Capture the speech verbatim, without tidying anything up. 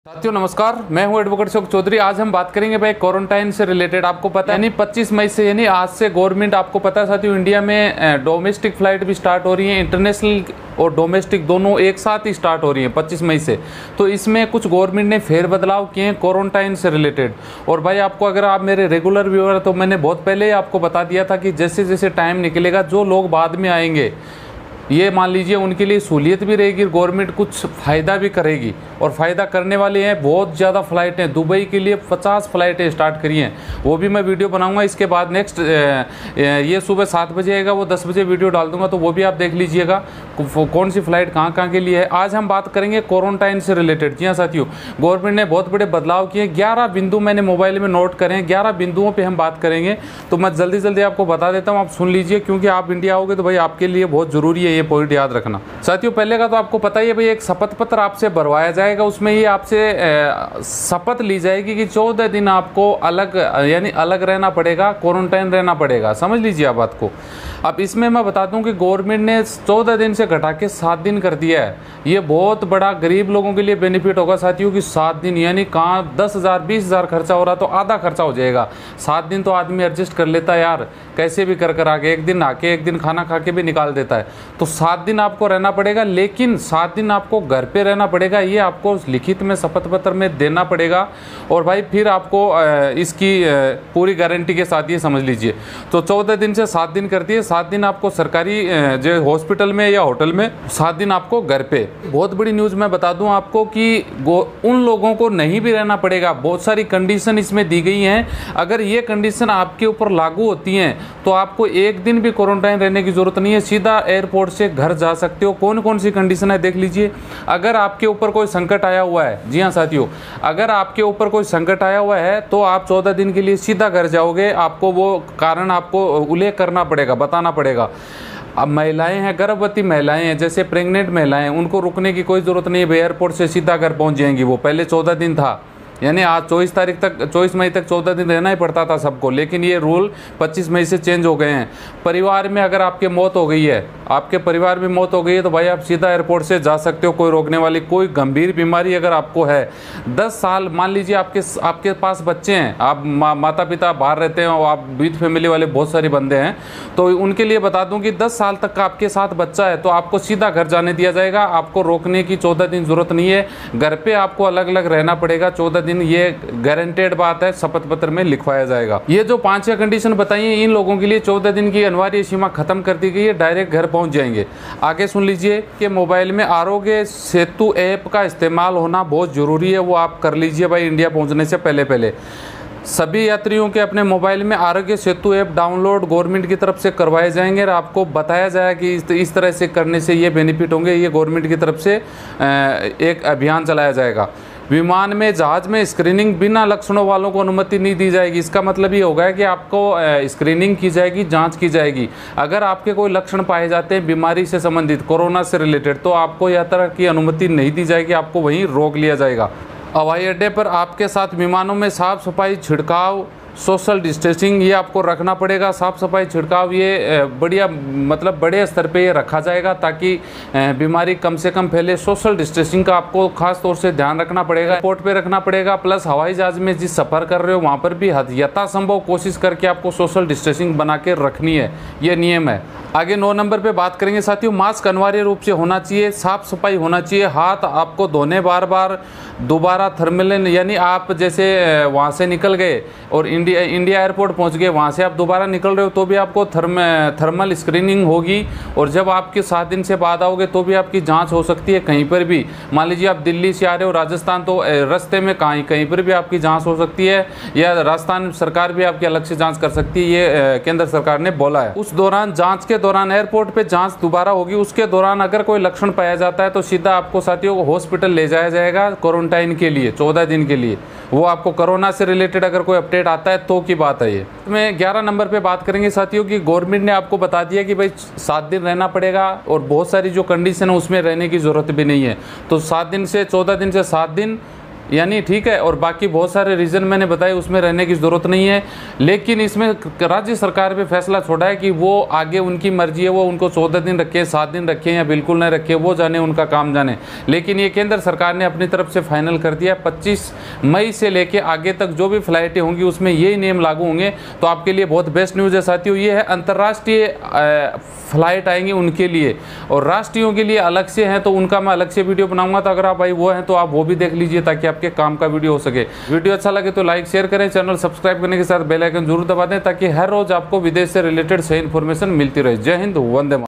साथियों नमस्कार, मैं हूं एडवोकेट अशोक चौधरी। आज हम बात करेंगे भाई क्वारंटाइन से रिलेटेड। आपको पता है यानी पच्चीस मई से यानी आज से गवर्नमेंट, आपको पता है साथियों, इंडिया में डोमेस्टिक फ्लाइट भी स्टार्ट हो रही है, इंटरनेशनल और डोमेस्टिक दोनों एक साथ ही स्टार्ट हो रही है पच्चीस मई से। तो इसमें कुछ गवर्नमेंट ने फेर बदलाव किए हैं क्वारंटाइन से रिलेटेड। और भाई आपको, अगर आप मेरे रेगुलर व्यूअर है तो मैंने बहुत पहले ही आपको बता दिया था कि जैसे जैसे टाइम निकलेगा जो लोग बाद में आएंगे ये मान लीजिए उनके लिए सहूलियत भी रहेगी, गवर्नमेंट कुछ फ़ायदा भी करेगी। और फ़ायदा करने वाले हैं, बहुत ज़्यादा फ़्लाइटें दुबई के लिए पचास फ़्लाइटें स्टार्ट करी हैं, वो भी मैं वीडियो बनाऊंगा। इसके बाद नेक्स्ट ये सुबह सात बजे आएगा, वो दस बजे वीडियो डाल दूंगा, तो वो भी आप देख लीजिएगा कौन सी फ़्लाइट कहाँ कहाँ के लिए है। आज हम बात करेंगे क्वारंटाइन से रिलेटेड। जी हाँ साथियों, गवर्नमेंट ने बहुत बड़े बदलाव किए। ग्यारह बिंदु मैंने मोबाइल में नोट करें, ग्यारह बिंदुओं पर हम बात करेंगे। तो मैं जल्दी जल्दी आपको बता देता हूँ, आप सुन लीजिए, क्योंकि आप इंडिया आओगे तो भाई आपके लिए बहुत ज़रूरी है, ये पॉइंट याद रखना। साथियों पहले का तो आपको पता ही है भाई, एक शपथ पत्र आपसे भरवाया जाएगा, उसमें ये आपसे शपथ ली जाएगी कि चौदह दिन आपको अलग यानी अलग रहना पड़ेगा, क्वारंटाइन रहना पड़ेगा। समझ लीजिए आप बात को। अब इसमें मैं बता दूं कि गवर्नमेंट ने चौदह दिन से घटा के सात दिन कर दिया है। ये बहुत बड़ा गरीब लोगों के लिए बेनिफिट होगा साथियों कि सात दिन यानी कहाँ दस हज़ार बीस हज़ार खर्चा हो रहा तो आधा खर्चा हो जाएगा। सात दिन तो आदमी एडजस्ट कर लेता है यार, कैसे भी कर कर आके, एक दिन आके एक दिन खाना खा के भी निकाल देता है। तो सात दिन आपको रहना पड़ेगा, लेकिन सात दिन आपको घर पे रहना पड़ेगा, ये आपको लिखित में शपथ पत्र में देना पड़ेगा। और भाई फिर आपको इसकी पूरी गारंटी के साथ ये समझ लीजिए। तो चौदह दिन से सात दिन कर दिए, सात दिन आपको सरकारी जो हॉस्पिटल में या होटल में, सात दिन आपको घर पे। बहुत बड़ी न्यूज़ मैं बता दूं आपको कि उन लोगों को नहीं भी रहना पड़ेगा, बहुत सारी कंडीशन इसमें दी गई हैं। अगर ये कंडीशन आपके ऊपर लागू होती हैं तो आपको एक दिन भी क्वारंटाइन रहने की जरूरत नहीं है, सीधा एयरपोर्ट से घर जा सकते हो। कौन कौन सी कंडीशन है देख लीजिए। अगर आपके ऊपर कोई संकट आया हुआ है, जी हाँ साथियों, अगर आपके ऊपर कोई संकट आया हुआ है तो आप चौदह दिन के लिए सीधा घर जाओगे। आपको वो कारण आपको उल्लेख करना पड़ेगा, बताना पड़ेगा। अब महिलाएं हैं, गर्भवती महिलाएं हैं, जैसे प्रेग्नेंट महिलाएं, उनको रुकने की कोई ज़रूरत नहीं है, एयरपोर्ट से सीधा घर पहुंच जाएंगी। वो पहले चौदह दिन था, यानी आज चौबीस तारीख तक, चौबीस मई तक चौदह दिन रहना ही पड़ता था सबको, लेकिन ये रूल पच्चीस मई से चेंज हो गए हैं। परिवार में अगर आपके मौत हो गई है, आपके परिवार में मौत हो गई है तो भाई आप सीधा एयरपोर्ट से जा सकते हो, कोई रोकने वाली। कोई गंभीर बीमारी अगर आपको है, दस साल मान लीजिए आपके आपके पास बच्चे हैं, आप मा, माता पिता बाहर रहते हैं और आप विद फैमिली वाले बहुत सारे बंदे हैं, तो उनके लिए बता दूं कि दस साल तक का आपके साथ बच्चा है तो आपको सीधा घर जाने दिया जाएगा। आपको रोकने की चौदह दिन जरूरत नहीं है, घर पे आपको अलग अलग रहना पड़ेगा चौदह दिन, ये गारंटेड बात है, शपथ पत्र में लिखवाया जाएगा। ये जो पांच छह कंडीशन बताई है, इन लोगों के लिए चौदह दिन की अनिवार्य सीमा खत्म कर दी गई है, डायरेक्ट घर पहुंच जाएंगे। आगे सुन लीजिए कि मोबाइल में आरोग्य सेतु ऐप का इस्तेमाल होना बहुत जरूरी है, वो आप कर लीजिए भाई इंडिया पहुंचने से पहले पहले। सभी यात्रियों के अपने मोबाइल में Aarogya Setu app download government की तरफ से करवाए जाएंगे और आपको बताया जाएगा कि इस, इस तरह से करने से ये बेनिफिट होंगे। ये गवर्नमेंट की तरफ से एक अभियान चलाया जाएगा। विमान में, जहाज में स्क्रीनिंग बिना लक्षणों वालों को अनुमति नहीं दी जाएगी। इसका मतलब ये होगा कि आपको स्क्रीनिंग की जाएगी, जांच की जाएगी। अगर आपके कोई लक्षण पाए जाते हैं बीमारी से संबंधित, कोरोना से रिलेटेड, तो आपको यात्रा की अनुमति नहीं दी जाएगी, आपको वहीं रोक लिया जाएगा। हवाई अड्डे पर आपके साथ विमानों में साफ सफाई, छिड़काव, सोशल डिस्टेंसिंग ये आपको रखना पड़ेगा। साफ़ सफाई, छिड़काव ये बढ़िया मतलब बड़े स्तर पे ये रखा जाएगा ताकि बीमारी कम से कम फैले। सोशल डिस्टेंसिंग का आपको खास तौर से ध्यान रखना पड़ेगा, एयरपोर्ट पे रखना पड़ेगा। प्लस हवाई जहाज में जिस सफ़र कर रहे हो वहाँ पर भी यथासंभव कोशिश करके आपको सोशल डिस्टेंसिंग बना के रखनी है, ये नियम है। आगे नौ नंबर पे बात करेंगे साथियों, मास्क अनिवार्य रूप से होना चाहिए, साफ सफाई होना चाहिए, हाथ आपको धोने बार बार, दोबारा थर्मल, यानी आप जैसे वहाँ से निकल गए और इंडिया इंडिया एयरपोर्ट पहुँच गए, वहाँ से आप दोबारा निकल रहे हो तो भी आपको थर्म थर्मल स्क्रीनिंग होगी। और जब आपके सात दिन से बाद आओगे तो भी आपकी जाँच हो सकती है कहीं पर भी। मान लीजिए आप दिल्ली से आ रहे हो राजस्थान, तो रास्ते में कहीं कहीं पर भी आपकी जाँच हो सकती है, या राजस्थान सरकार भी आपकी अलग से जाँच कर सकती है, ये केंद्र सरकार ने बोला है। उस दौरान, जाँच के दौरान एयरपोर्ट पे जांच दोबारा होगी, उसके दौरान अगर कोई लक्षण पाया जाता है तो सीधा आपको साथियों को हॉस्पिटल ले जाया जाएगा क्वारंटाइन के लिए चौदह दिन के लिए। वो आपको कोरोना से रिलेटेड अगर कोई अपडेट आता है तो की बात है। ये मैं ग्यारह नंबर पे बात करेंगे साथियों कि गवर्नमेंट ने आपको बता दिया कि भाई सात दिन रहना पड़ेगा और बहुत सारी जो कंडीशन है उसमें रहने की ज़रूरत भी नहीं है। तो सात दिन से चौदह दिन से सात दिन यानी ठीक है, और बाकी बहुत सारे रीज़न मैंने बताए उसमें रहने की ज़रूरत नहीं है। लेकिन इसमें राज्य सरकार पे फैसला छोड़ा है कि वो आगे उनकी मर्जी है, वो उनको चौदह दिन रखें, सात दिन रखें या बिल्कुल नहीं रखें, वो जाने, उनका काम जाने। लेकिन ये केंद्र सरकार ने अपनी तरफ से फाइनल कर दिया, पच्चीस मई से लेके आगे तक जो भी फ्लाइटें होंगी उसमें यही नियम लागू होंगे। तो आपके लिए बहुत बेस्ट न्यूज़ है साथियों, ये है अंतर्राष्ट्रीय फ्लाइट आएंगी उनके लिए, और राष्ट्रीयों के लिए अलग से हैं तो उनका मैं अलग से वीडियो बनाऊंगा। तो अगर आप भाई वो हैं तो आप वो भी देख लीजिए ताकि आपके काम का वीडियो हो सके। वीडियो अच्छा लगे तो लाइक शेयर करें, चैनल सब्सक्राइब करने के साथ बेल आइकन जरूर दबा दें ताकि हर रोज आपको विदेश से रिलेटेड सही इन्फॉर्मेशन मिलती रहे। जय हिंद, वंदे मातरम।